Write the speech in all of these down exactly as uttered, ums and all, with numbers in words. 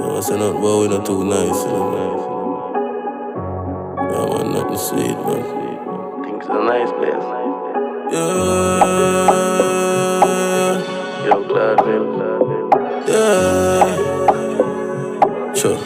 I say nothing, but we not too nice, you know. Yeah, man, nothing sweet, man. Things are nice place. Yeah. Yo, Clarville. Yeah. Sure.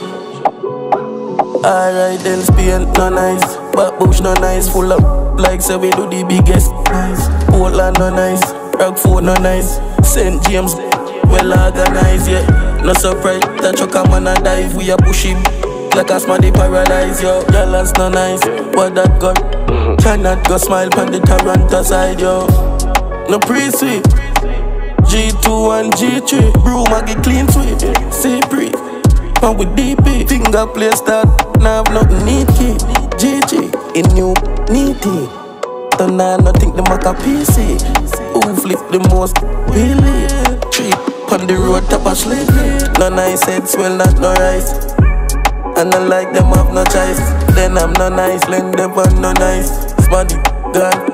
Alright then, Spain no nice, Backbush no nice, full up like say we do the biggest. Nice. Portland no nice, Rockford no nice, Saint James well organized, yeah. No surprise that you come on and dive, we a push him like a smarty paradise, yo. Y'all no nice, but that gun cannot go smile on the Toronto side, yo. No pre-sweet, G two and G three, broom I get clean sweet, say breathe. And with D P, finger play start, now have nothing neat key. G G, in new needy. Don't know nothing the Mac a P C. Who flip the most, really? Trip on the road, top of sleep. No nice head, swell not no rice. And I like them have no choice. Then I'm no nice, lend them on no nice. Smarty, gone.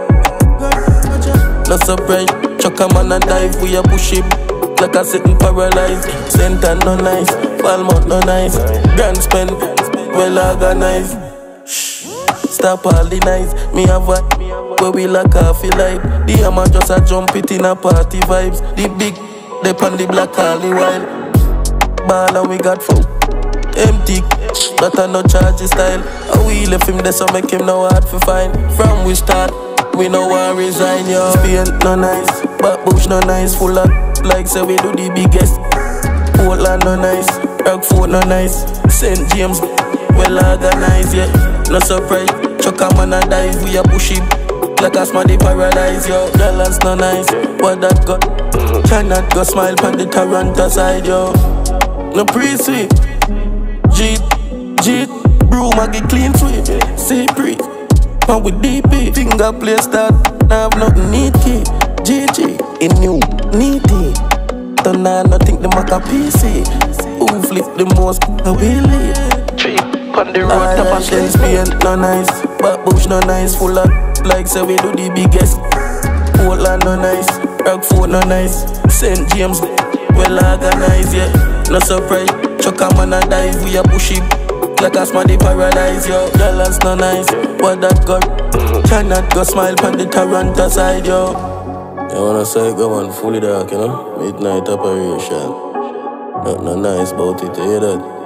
No surprise, chuck a man and dive, we a push him like a sitting paralyzed. Center no nice, Palmont no nice. Grand spend, well organized. Shh, stop all the nights. Me have what, where we like coffee light. The hammer just a jump it in a party vibes. The big, they on the black all the while. Ball and we got full, empty, that a no charge style. And we left him there so make him no hard for find. From we start, we no want resign, yo. Spain no nice, Backbush no nice, full up like say we do the biggest. Portland no nice, Rockford no nice, Saint James well organized, yeah. No surprise, chuck a man and dive, we a push him like a smarty paradise, yo. Y'all no nice, but that gun cannot go smile on the Toronto side, yo. No pre-sweet, G, G, broom I get clean sweet, say breathe. And with D P, finger play start, now have nothing neat key. G G, in new needy. Don't know nothing the Mac a P C. Who flip the most, a wheelie. Trip on the road, top of then Spain no nice, Backbush no nice, full up like say we do the biggest. Portland no nice, Rockford no nice, Saint James well organized, yeah. No surprise, chuck a man and dive, we a push him like a smarty paradise, yo. Y'all no nice, but that gun cannot go smile on the Toronto side, yo. You wanna say go on fully dark, you know? Midnight operation. Nothing nice about it, you hear that?